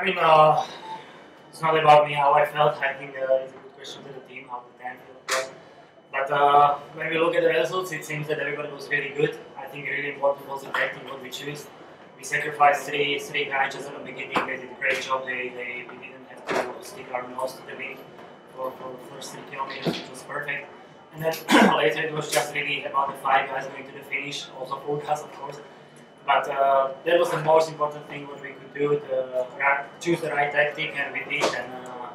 I mean, it's not about me how I felt. I think it's a good question to the team how the team felt. But when we look at the results, it seems that everybody was really good. I think really important was the tactic what we choose. We sacrificed three guys just at the beginning. They did a great job. We didn't have to stick our nose to the wind for the first 3 kilometers, which was perfect. And then later it was just really about the 5 guys going to the finish, also 4 guys of course. But that was the most important thing what we could do, to choose the right tactic, and we did, and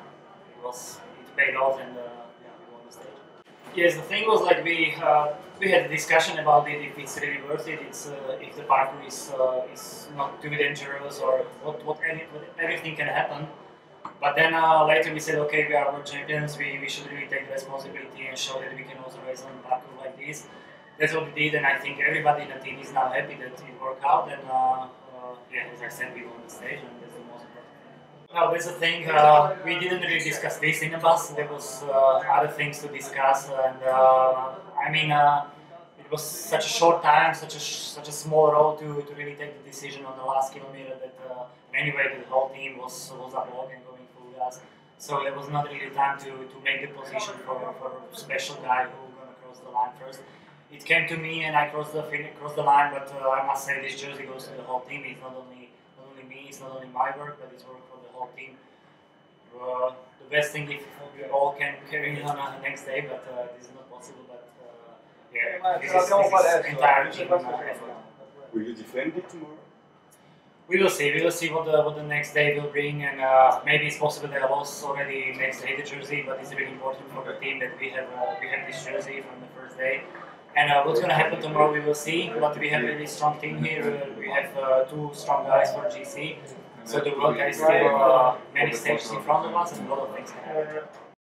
it paid off, and yeah, we won the stage. Yes, the thing was like we had a discussion about it, if it's really worth it, if the parkour is not too dangerous, or what everything can happen. But then later we said, okay, we are world champions, we should really take the responsibility and show that we can also race on parkour like this. That's what we did, and I think everybody in the team is now happy that it worked out. And yeah, as I said, we won the stage, and that's the most important thing. Now, that's the thing. We didn't really discuss this in the bus. There was other things to discuss, and I mean, it was such a short time, such a small road to really take the decision on the last kilometer. That anyway, the whole team was up walking, going full gas. So there was not really time to make the position for a special guy who was going to cross the line first. It came to me and I crossed the line, but I must say this jersey goes to the whole team. It's not only me, it's not only my work, but it's work for the whole team. The best thing if we all can carry on the next day, but this is not possible. But yeah, this is entire team effort. Will you defend it tomorrow? We will see. We will see what the next day will bring, and maybe it's possible that I lost already next day the jersey, but it's really important for the team that we have this jersey from the first day. And what's going to happen tomorrow, we will see. But we have a really strong team here. We have 2 strong guys for GC. So the Vuelta is still many stages in front of us, and a lot of things can happen.